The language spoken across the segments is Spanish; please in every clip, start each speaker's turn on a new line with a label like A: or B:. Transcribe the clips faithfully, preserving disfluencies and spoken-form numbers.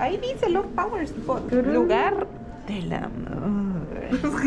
A: ahí dice Love Power Spot, lugar del amor.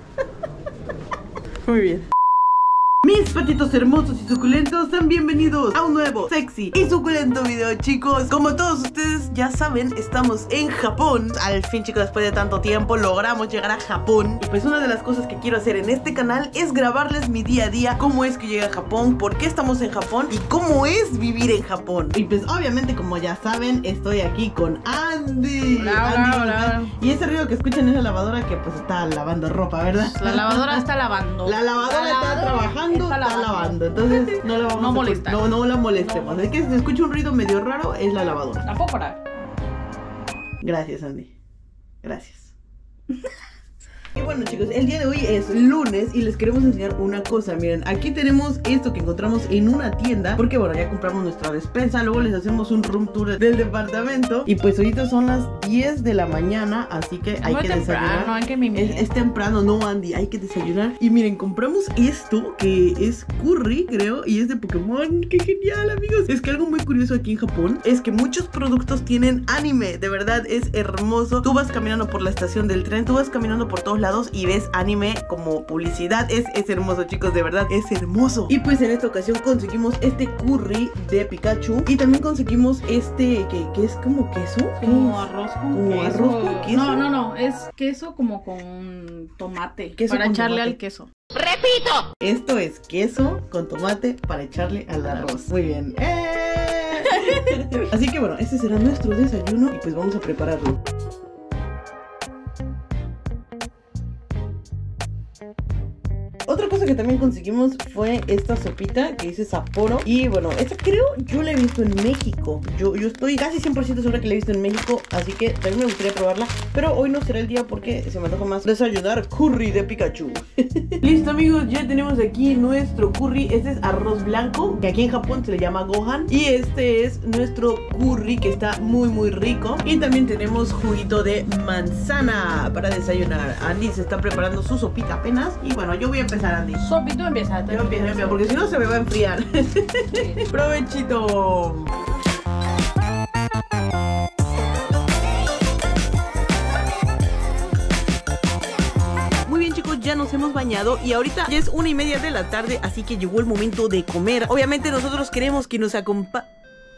A: Muy bien. Mis patitos hermosos y suculentos, sean bienvenidos a un nuevo, sexy y suculento video, chicos. Como todos ustedes ya saben, estamos en Japón. Al fin, chicos, después de tanto tiempo logramos llegar a Japón. Y pues una de las cosas que quiero hacer en este canal es grabarles mi día a día, cómo es que llegué a Japón, por qué estamos en Japón y cómo es vivir en Japón. Y pues obviamente, como ya saben, estoy aquí con Andy.
B: Hola,
A: Andy,
B: hola, hola.
A: Y ese ruido que escuchan es la lavadora que pues está lavando ropa, ¿verdad?
B: La lavadora está lavando.
A: La lavadora
B: La
A: está
B: lavadora
A: trabajando,
B: está
A: está
B: lavando.
A: lavando. Entonces no la vamos
B: No
A: a
B: molestar.
A: No, no la molestemos.
B: No.
A: Es que si se escucha un ruido medio raro, es la lavadora.
B: Tampoco para.
A: Gracias, Andy. Gracias. Y bueno, chicos, el día de hoy es lunes y les queremos enseñar una cosa. Miren, aquí tenemos esto que encontramos en una tienda, porque bueno, ya compramos nuestra despensa. Luego les hacemos un room tour del departamento. Y pues ahorita son las diez de la mañana, así que hay
B: Muy
A: que
B: temprano,
A: desayunar.
B: hay que mimir.
A: Es, es temprano, no, Andy, hay que desayunar. Y miren, compramos esto que es curry, creo, y es de Pokémon. ¡Qué genial, amigos! Es que algo muy curioso aquí en Japón es que muchos productos tienen anime. De verdad, es hermoso. Tú vas caminando por la estación del tren, tú vas caminando por todos lados y ves anime como publicidad. Es, es hermoso, chicos, de verdad, es hermoso. Y pues en esta ocasión conseguimos este curry de Pikachu. Y también conseguimos este, que, que es como queso. ¿Qué
B: Como
A: es?
B: arroz con
A: Como
B: queso.
A: arroz con queso.
B: No, no, no. Es queso como con tomate.
A: Queso
B: para
A: con
B: echarle
A: tomate.
B: al queso.
A: Esto es queso con tomate para echarle al arroz. Muy bien. ¡Eh! Así que bueno, este será nuestro desayuno y pues vamos a prepararlo. Otra cosa que también conseguimos fue esta sopita que dice Sapporo. Y bueno, esta creo yo la he visto en México. Yo, yo estoy casi cien por ciento segura que la he visto en México, así que también me gustaría probarla. Pero hoy no será el día porque se me antoja más desayunar curry de Pikachu. Listo, amigos, ya tenemos aquí nuestro curry. Este es arroz blanco, que aquí en Japón se le llama gohan. Y este es nuestro curry, que está muy muy rico. Y también tenemos juguito de manzana para desayunar. Andy se está preparando su sopita apenas. Y bueno, yo voy a empezar, Andy.
B: Sopito empieza.
A: Yo empiezo, yo empiezo, porque si no se me va a enfriar. ¡Provechito! Muy bien, chicos, ya nos hemos bañado y ahorita ya es una y media de la tarde, así que llegó el momento de comer. Obviamente nosotros queremos que nos acompañe.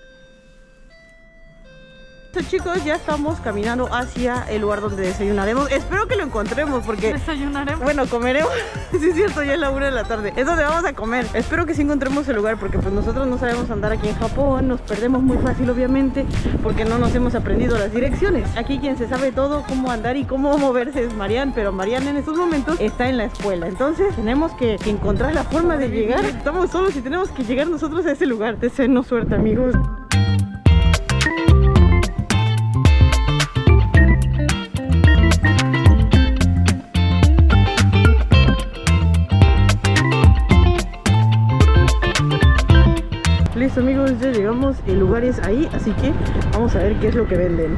A: Chicos, ya estamos caminando hacia el lugar donde desayunaremos. Espero que lo encontremos porque...
B: Desayunaremos.
A: Bueno, comeremos. Sí es cierto, ya es la una de la tarde. Es donde vamos a comer. Espero que sí encontremos el lugar porque pues nosotros no sabemos andar aquí en Japón. Nos perdemos muy fácil, obviamente, porque no nos hemos aprendido las direcciones. Aquí quien se sabe todo, cómo andar y cómo moverse es Marian, pero Marian en estos momentos está en la escuela. Entonces tenemos que, que encontrar la forma de llegar. Estamos solos y tenemos que llegar nosotros a ese lugar. Deseenos suerte, amigos. Listo, amigos, ya llegamos, el lugar es ahí, así que vamos a ver qué es lo que venden.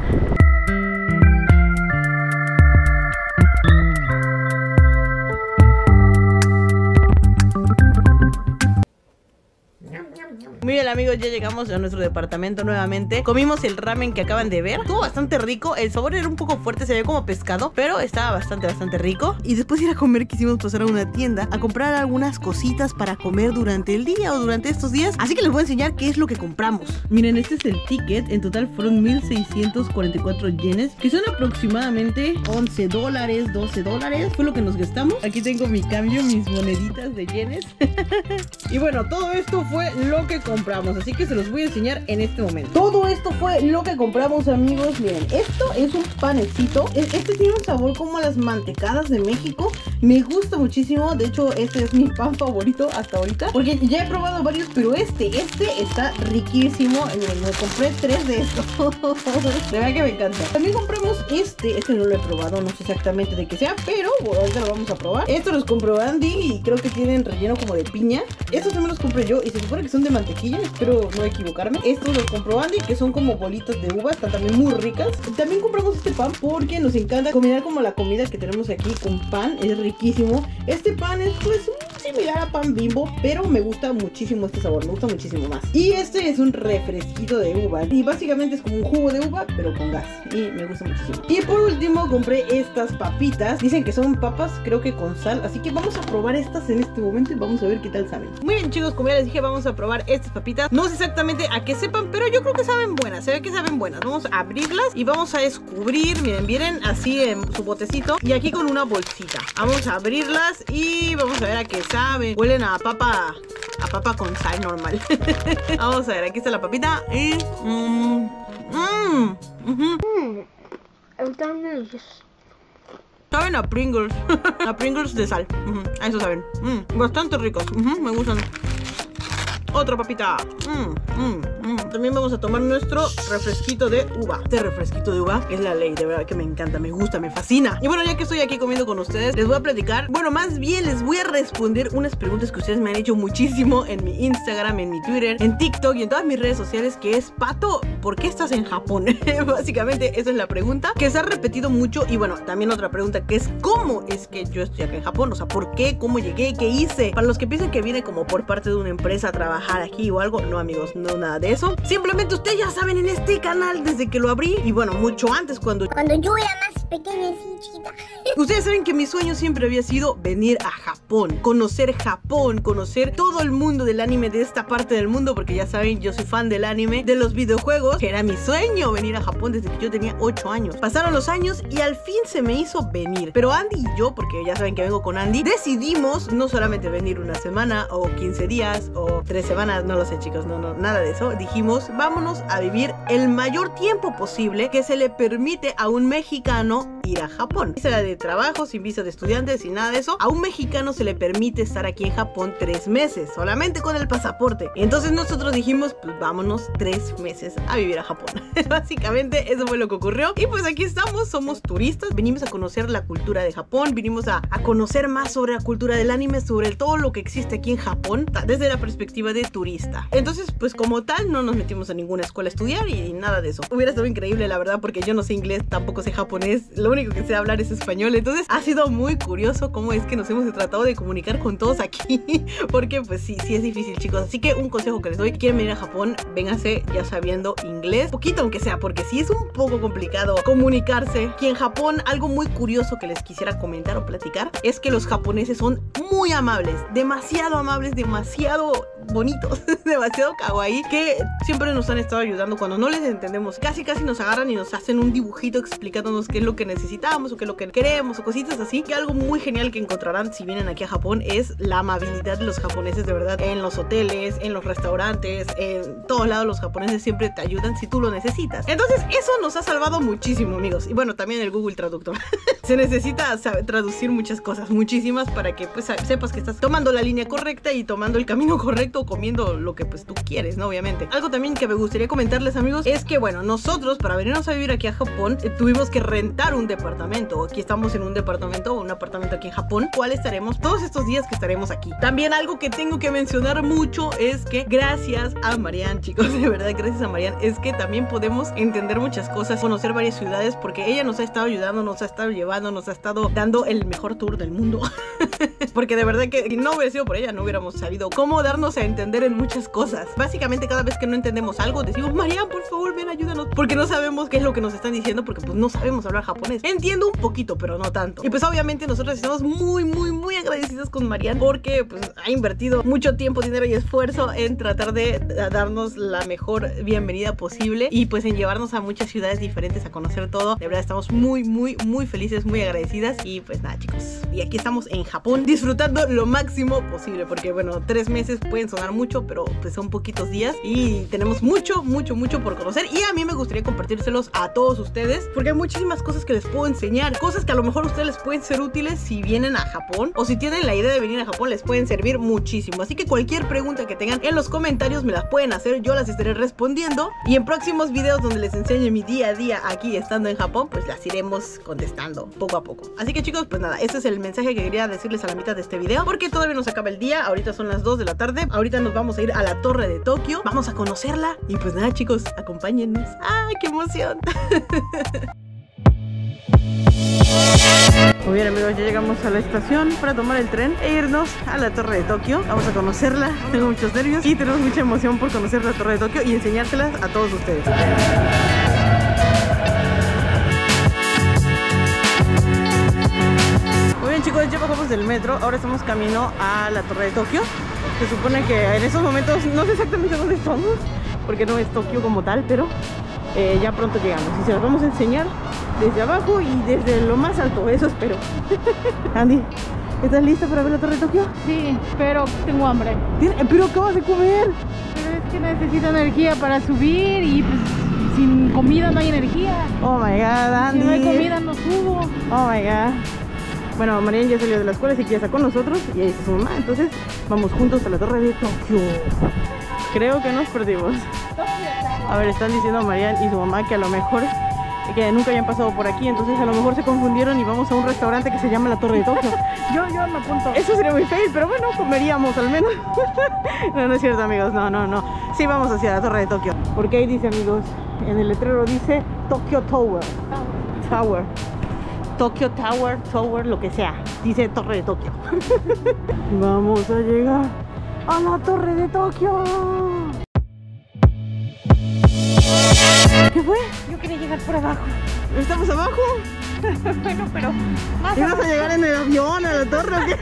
A: Muy bien, amigos, ya llegamos a nuestro departamento nuevamente. Comimos el ramen que acaban de ver. Estuvo bastante rico. El sabor era un poco fuerte, se veía como pescado, pero estaba bastante, bastante rico. Y después de ir a comer quisimos pasar a una tienda a comprar algunas cositas para comer durante el día o durante estos días. Así que les voy a enseñar qué es lo que compramos. Miren, este es el ticket. En total fueron mil seiscientos cuarenta y cuatro yenes, que son aproximadamente once dólares, doce dólares. Fue lo que nos gastamos. Aquí tengo mi cambio, mis moneditas de yenes. Y bueno, todo esto fue lo que compramos, así que se los voy a enseñar en este momento. Todo esto fue lo que compramos, amigos. Miren, esto es un panecito. Este tiene un sabor como a las mantecadas de México. Me gusta muchísimo. De hecho, este es mi pan favorito hasta ahorita, porque ya he probado varios, pero este, este está riquísimo. Miren, me compré tres de estos. De verdad que me encanta. También compramos este. Este no lo he probado, no sé exactamente de qué sea, pero bueno, ahorita lo vamos a probar. Estos los compró Andy y creo que tienen relleno como de piña. Estos también los compré yo y se supone que son de mantequilla, espero no equivocarme. Estos los compró Andy, que son como bolitas de uva, están también muy ricas. También compramos este pan porque nos encanta combinar como la comida que tenemos aquí con pan, es riquísimo. Este pan es pues similar a pan Bimbo, pero me gusta muchísimo este sabor, me gusta muchísimo más. Y este es un refresquito de uva y básicamente es como un jugo de uva, pero con gas, y me gusta muchísimo. Y por último compré estas papitas, dicen que son papas, creo que con sal, así que vamos a probar estas en este momento y vamos a ver qué tal saben. Muy bien, chicos, como ya les dije, vamos a probar estas papitas. No sé exactamente a qué sepan, pero yo creo que saben buenas, se ve que saben buenas. Vamos a abrirlas y vamos a descubrir, miren, vienen así en su botecito y aquí con una bolsita. Vamos a abrirlas y vamos a ver a qué saben. Huelen a papa, a papa con sal normal. Vamos a ver, aquí está la papita y... Mmm, mmm, uh-huh.
C: Están deliciosos.
A: Saben a Pringles. A Pringles de sal. Uh-huh. A eso saben. Mm, bastante ricos. Uh-huh. Me gustan. Otra papita. Mm, mm, mm. También vamos a tomar nuestro refresquito de uva. Este refresquito de uva es la ley, de verdad que me encanta, me gusta, me fascina. Y bueno, ya que estoy aquí comiendo con ustedes, les voy a platicar, bueno, más bien les voy a responder unas preguntas que ustedes me han hecho muchísimo en mi Instagram, en mi Twitter, en TikTok y en todas mis redes sociales, que es: Pato, ¿por qué estás en Japón? Básicamente esa es la pregunta que se ha repetido mucho. Y bueno, también otra pregunta que es: ¿cómo es que yo estoy acá en Japón? O sea, ¿por qué? ¿Cómo llegué? ¿Qué hice? Para los que piensan que vine como por parte de una empresa a trabajar aquí o algo, no, amigos, no, nada de eso. Simplemente ustedes ya saben, en este canal desde que lo abrí, y bueno, mucho antes, cuando
C: Cuando yo era más pequeña, sí, chiquita.
A: ustedes saben que mi sueño siempre había sido venir a Japón, conocer Japón, conocer todo el mundo del anime de esta parte del mundo, porque ya saben, yo soy fan del anime, de los videojuegos, que era mi sueño venir a Japón desde que yo tenía ocho años. Pasaron los años y al fin se me hizo venir. Pero Andy y yo, porque ya saben que vengo con Andy, decidimos no solamente venir una semana o quince días o tres semanas, no lo sé, chicos, no, no, nada de eso. Dijimos, vámonos a vivir el mayor tiempo posible que se le permite a un mexicano ir a Japón. Visa de trabajo, sin visa de estudiantes, sin nada de eso. A un mexicano se le permite estar aquí en Japón tres meses, solamente con el pasaporte. Entonces nosotros dijimos, pues vámonos tres meses a vivir a Japón. Básicamente eso fue lo que ocurrió. Y pues aquí estamos, somos turistas, venimos a conocer la cultura de Japón, vinimos a, a conocer más sobre la cultura del anime, sobre todo lo que existe aquí en Japón, desde la perspectiva de turista. Entonces, pues como tal, no nos metimos a ninguna escuela a estudiar y nada de eso. Hubiera estado increíble, la verdad, porque yo no sé inglés, tampoco sé japonés, lo único que sé hablar es español. Entonces ha sido muy curioso cómo es que nos hemos tratado de comunicar con todos aquí, porque pues sí, sí es difícil, chicos. Así que un consejo que les doy: quieren venir a Japón, vénganse ya sabiendo inglés, poquito aunque sea, porque sí es un poco complicado comunicarse. Aquí en Japón, algo muy curioso que les quisiera comentar o platicar es que los japoneses son muy amables, demasiado amables, demasiado bonitos, demasiado kawaii, que siempre nos han estado ayudando cuando no les entendemos. Casi casi nos agarran y nos hacen un dibujito explicándonos qué es lo que necesitamos o qué es lo que queremos o cositas así. Y algo muy genial que encontrarán si vienen aquí a Japón es la amabilidad de los japoneses, de verdad. En los hoteles, en los restaurantes, en todos lados los japoneses siempre te ayudan si tú lo necesitas. Entonces eso nos ha salvado muchísimo, amigos. Y bueno, también el Google Traductor. Se necesita saber traducir muchas cosas, muchísimas, para que pues sepas que estás tomando la línea correcta y tomando el camino correcto, comiendo lo que pues tú quieres, ¿no? Obviamente. Algo también que me gustaría comentarles, amigos, es que bueno, nosotros para venirnos a vivir aquí a Japón eh, tuvimos que rentar un departamento. Aquí estamos en un departamento, un apartamento aquí en Japón, cual estaremos todos estos días que estaremos aquí. También algo que tengo que mencionar mucho es que gracias a Marian, chicos, de verdad, gracias a Marian, es que también podemos entender muchas cosas, conocer varias ciudades, porque ella nos ha estado ayudando, nos ha estado llevando, nos ha estado dando el mejor tour del mundo. Porque de verdad que si no hubiera sido por ella, no hubiéramos sabido cómo darnos a entender en muchas cosas. Básicamente cada vez que no entendemos algo, decimos: Marian, por favor, ven, ayúdanos, porque no sabemos qué es lo que nos están diciendo, porque pues no sabemos hablar japonés. Entiendo un poquito, pero no tanto. Y pues obviamente nosotros estamos muy, muy, muy agradecidos con Marian, porque pues ha invertido mucho tiempo, dinero y esfuerzo en tratar de darnos la mejor bienvenida posible y pues en llevarnos a muchas ciudades diferentes a conocer todo. De verdad estamos muy, muy, muy felices, muy agradecidas. Y pues nada, chicos, y aquí estamos en Japón disfrutando lo máximo posible, porque bueno, tres meses pueden sonar mucho, pero pues son poquitos días y tenemos mucho, mucho, mucho por conocer. Y a mí me gustaría compartírselos a todos ustedes, porque hay muchísimas cosas que les puedo enseñar, cosas que a lo mejor a ustedes les pueden ser útiles si vienen a Japón, o si tienen la idea de venir a Japón, les pueden servir muchísimo. Así que cualquier pregunta que tengan en los comentarios me las pueden hacer, yo las estaré respondiendo, y en próximos videos donde les enseñe mi día a día aquí estando en Japón, pues las iremos contestando poco a poco. Así que chicos, pues nada, ese es el mensaje que quería decirles a la mitad de este video, porque todavía no se acaba el día. Ahorita son las dos de la tarde, ahorita nos vamos a ir a la Torre de Tokio, vamos a conocerla, y pues nada, chicos, acompáñennos. ¡Ay, qué emoción! Muy bien amigos, ya llegamos a la estación para tomar el tren e irnos a la Torre de Tokio. Vamos a conocerla, tengo muchos nervios y tenemos mucha emoción por conocer la Torre de Tokio y enseñárselas a todos ustedes. Muy bien chicos, ya bajamos del metro, ahora estamos camino a la Torre de Tokio. Se supone que en estos momentos no sé exactamente dónde estamos, porque no es Tokio como tal, pero eh, ya pronto llegamos y se las vamos a enseñar desde abajo y desde lo más alto, eso espero. Andy, ¿estás lista para ver la Torre de Tokio?
B: Sí, pero tengo hambre.
A: ¿Pero acabas de comer?
B: Pero es que necesito energía para subir y pues sin comida no hay energía.
A: Oh my god, Andy.
B: Si no hay comida no subo.
A: Oh my god. Bueno, Marian ya salió de la escuela, así que ya está con nosotros y ahí está su mamá, entonces vamos juntos a la Torre de Tokio. Creo que nos perdimos. A ver, están diciendo Marian y su mamá que a lo mejor que nunca hayan pasado por aquí, entonces a lo mejor se confundieron y vamos a un restaurante que se llama la Torre de Tokio.
B: Yo, yo me apunto.
A: Eso sería muy fail, pero bueno, comeríamos al menos. No, no es cierto amigos, no, no, no. Sí vamos hacia la Torre de Tokio. Porque ahí dice amigos, en el letrero dice Tokyo Tower. Tower. Tokyo Tower, Tower, lo que sea. Dice Torre de Tokio. Vamos a llegar a la Torre de Tokio. ¿Qué fue?
B: Yo quería llegar por abajo.
A: ¿Estamos abajo?
B: Bueno, pero más
A: ¿Ibas a llegar en el avión a la torre o qué?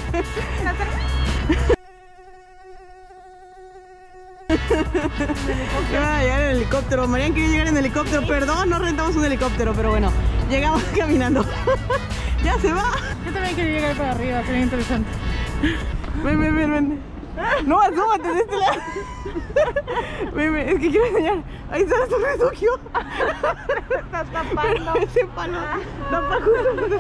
A: Iba a llegar en helicóptero. Marian quería llegar en helicóptero. Perdón, no rentamos un helicóptero, pero bueno, llegamos caminando. Ya se va.
B: yo también quería llegar para arriba, sería interesante.
A: Ven, ven, ven, ven. No, asómate de este lado. Ven, ven, es que quiero enseñar. Ahí está la Torre de Tokio.
B: Está tapando.
A: Pero ese palo tapa justo.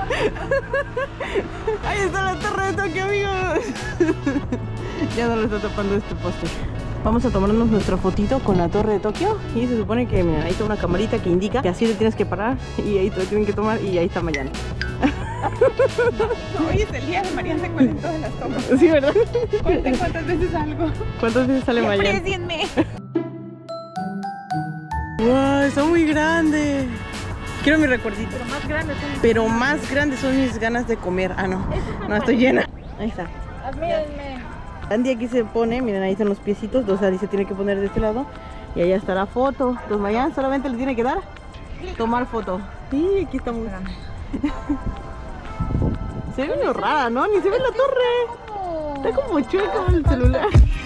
A: Ahí está la Torre de Tokio, amigos. Ya no lo está tapando este poste. Vamos a tomarnos nuestra fotito con la Torre de Tokio. Y se supone que, miren, ahí está una camarita que indica que así te tienes que parar. Y ahí te lo tienen que tomar y ahí está Marian.
B: Hoy es el día de Marian, se cuelen todas las tomas.
A: Sí, ¿verdad?
B: Cuenten cuántas veces salgo.
A: ¿Cuántas veces sale Marian?
B: Aprecienme.
A: ¡Wow! Está muy grande. Quiero mi recuerdito.
B: Pero más grandes son.
A: Pero más grandes son mis ganas de comer. Ah, no. No, estoy llena. Ahí está.
B: Admírenme.
A: Andy aquí se pone, miren, ahí están los piecitos. O sea, Andy se tiene que poner de este lado. Y allá está la foto. Entonces Marian solamente le tiene que dar tomar foto. Sí, aquí estamos. Se ve medio rara, ¿no? Ni se ve la torre. Está como chueco el celular.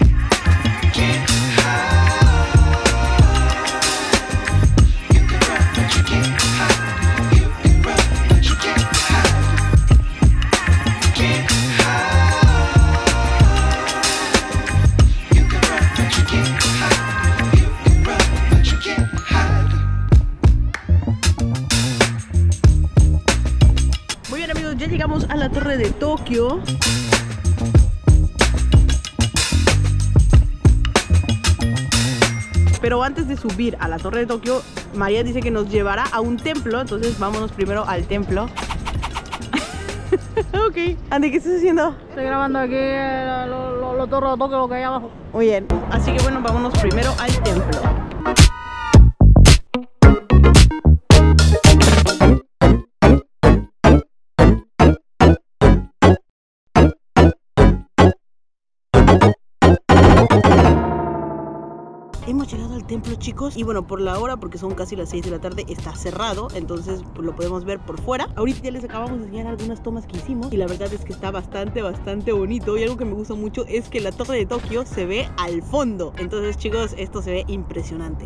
A: Muy bien amigos, ya llegamos a la Torre de Tokio. Pero antes de subir a la Torre de Tokio, María dice que nos llevará a un templo. Entonces vámonos primero al templo. Ok. Andy, ¿qué estás haciendo?
B: Estoy grabando aquí la, lo, lo, lo Torre de Tokio, lo que hay abajo.
A: Muy bien. Así que bueno, vámonos primero al templo. Hemos llegado al templo, chicos, y bueno, por la hora, porque son casi las seis de la tarde, está cerrado, entonces pues, lo podemos ver por fuera. Ahorita ya les acabamos de enseñar algunas tomas que hicimos y la verdad es que está bastante, bastante bonito. Y algo que me gusta mucho es que la Torre de Tokio se ve al fondo. Entonces, chicos, esto se ve impresionante.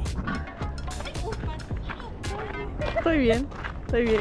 A: Estoy bien, estoy bien.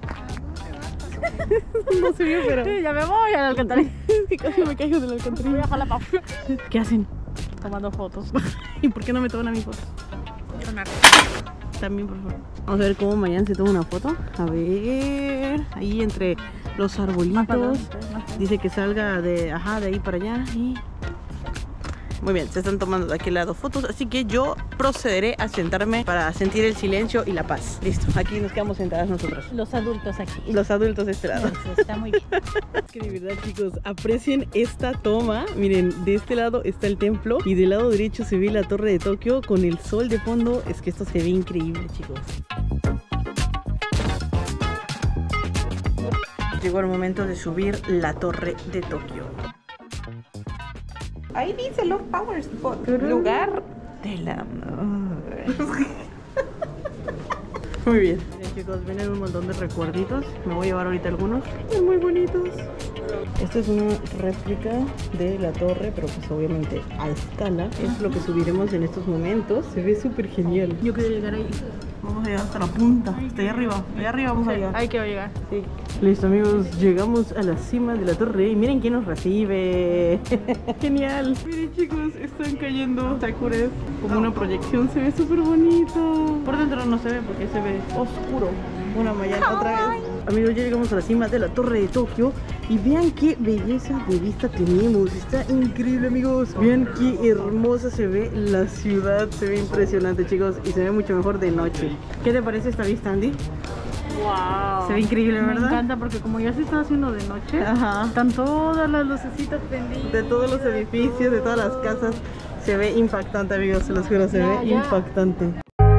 A: No se vio, pero...
B: Sí, ya me voy a la alcantarilla.
A: Es que casi me caigo de la alcantarilla.
B: Voy a jalar pa'
A: ¿Qué hacen?
B: tomando fotos.
A: ¿Y por qué no me toman a mi foto? También, por favor. Vamos a ver cómo mañana se toma una foto. A ver, ahí entre los arbolitos. Dice que salga de, ajá, de ahí para allá. Y... muy bien, se están tomando de aquel lado fotos. Así que yo procederé a sentarme para sentir el silencio y la paz. Listo, aquí nos quedamos sentadas nosotros.
B: Los adultos aquí.
A: Los adultos de este lado.
B: Eso está muy bien.
A: Que de verdad, chicos, aprecien esta toma. Miren, de este lado está el templo y del lado derecho se ve la Torre de Tokio con el sol de fondo. Es que esto se ve increíble, chicos. llegó el momento de subir la torre de Tokio. Ahí dice Love Power Spot, lugar del amor. Muy bien. Bien, chicos, vienen un montón de recuerditos. Me voy a llevar ahorita algunos. Son muy bonitos. Esto es una réplica de la torre, pero pues obviamente a escala. Es lo que subiremos en estos momentos. Se ve súper genial.
B: Yo quiero llegar ahí.
A: Vamos a llegar hasta la punta, hasta allá arriba. Allá arriba vamos a llegar.
B: Ahí quiero llegar.
A: Sí. Listo, amigos, llegamos a la cima de la torre y miren quién nos recibe. Genial. Miren, chicos, están cayendo sakuras como una proyección. Se ve súper bonito. Por dentro no se ve porque se ve oscuro. Una mañana otra vez. Amigos, ya llegamos a la cima de la torre de Tokio y vean qué belleza de vista tenemos. Está increíble, amigos. Vean qué hermosa se ve la ciudad. Se ve impresionante, chicos, y se ve mucho mejor de noche. ¿Qué te parece esta vista, Andy?
B: Wow.
A: Se ve increíble, ¿verdad?
B: Me encanta porque como ya se está haciendo de noche,
A: Ajá.
B: están todas las lucecitas prendidas.
A: De todos los edificios, de todas las casas. Se ve impactante, amigos, se los juro, se
B: Ya,
A: ve
B: ya.
A: impactante.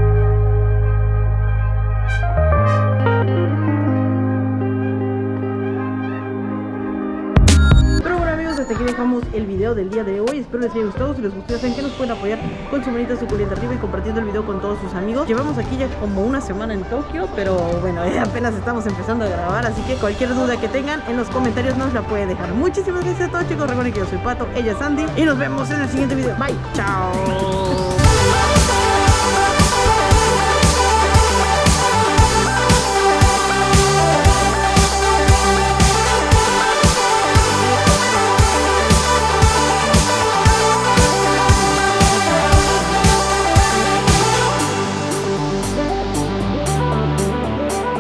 A: Hasta aquí dejamos el video del día de hoy. Espero les haya gustado. Si les gustó, ya saben que nos pueden apoyar con su manita suculenta arriba y compartiendo el video con todos sus amigos. Llevamos aquí ya como una semana en Tokio, pero bueno, eh, apenas estamos empezando a grabar, así que cualquier duda que tengan en los comentarios nos la pueden dejar. Muchísimas gracias a todos, chicos. Recuerden que yo soy Pato, ella es Sandy y nos vemos en el siguiente video. Bye, chao.